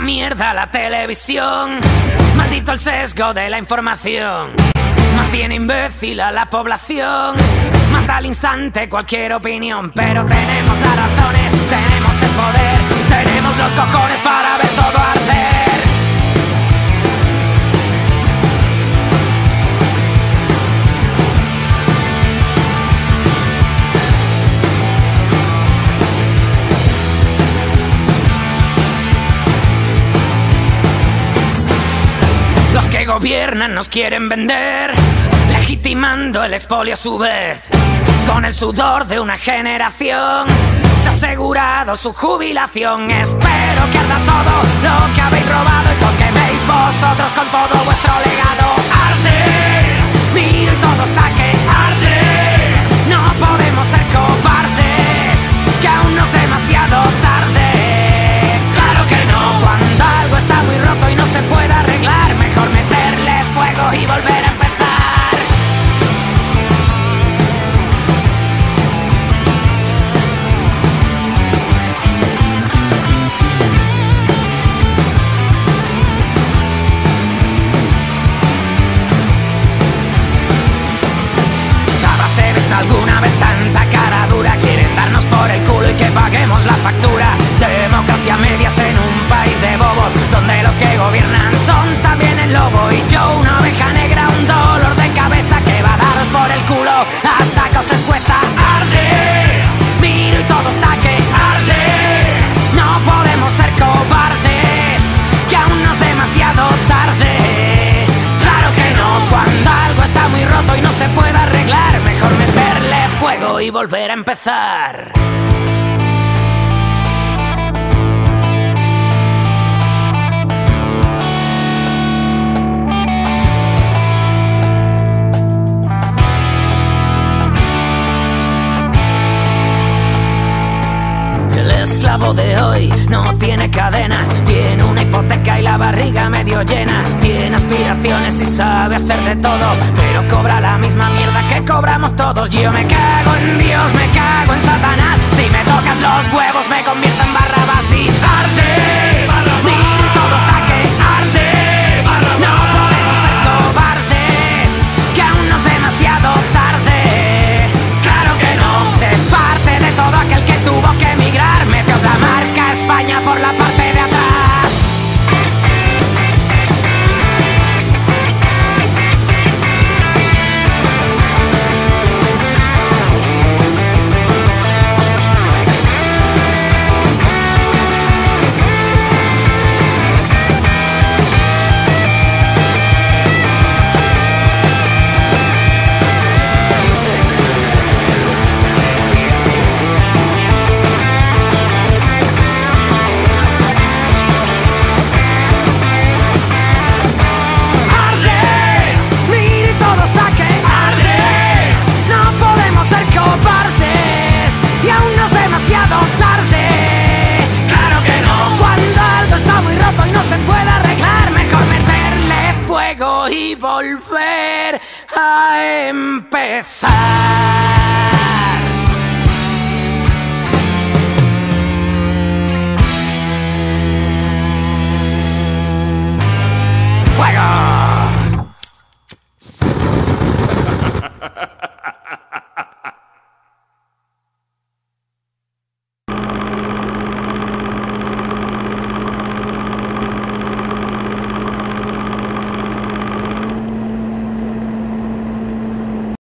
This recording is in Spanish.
mierda la televisión. Maldito el sesgo de la información. Mantiene imbécil a la población. Mata al instante cualquier opinión. Pero tenemos las razones, tenemos el poder, tenemos los cojones para ver todo arder. Los que gobiernan nos quieren vender, legitimando el expolio a su vez. Con el sudor de una generación se ha asegurado su jubilación. Espero que arda todo lo que habéis robado y los que veis vosotros con todo vuestro legado. Arde, mira y todo está que arde. No podemos ser cobardes, que aún no es demasiado tarde. Claro que no, cuando algo está muy roto y no se puede arreglar, mejor meterle fuego y volver a empezar. ¿Habrás visto alguna vez tanta cara dura? Quieren darnos por el culo y que paguemos la factura. Democracia medias en un país de bobos, donde los que gobiernan son también el lobo. Y yo una oveja negra, un dolor de cabeza que va dados por el culo hasta que os escueza. Arde, miro y todo está que arde. No podemos ser cobardes, que aún no es demasiado tarde. Claro que no, cuando algo está muy roto y no se puede arreglar, mejor meterle fuego y volver a empezar. El esclavo de hoy no tiene cadenas, tiene una hipoteca y la barriga medio llena. Tiene aspiraciones y sabe hacer de todo, pero cobra la misma mierda que cobramos todos. Yo me cago en Dios, me cago en Satanás. Si me tocas los huevos me convierto en Barrabás y arde. Mira y todo está que arde. No podemos ser cobardes, que aún no es demasiado tarde. Claro que no, de parte de todo aquel que tuvo que emigrar, metió la marca España por la parte de atrás. Y volver a empezar.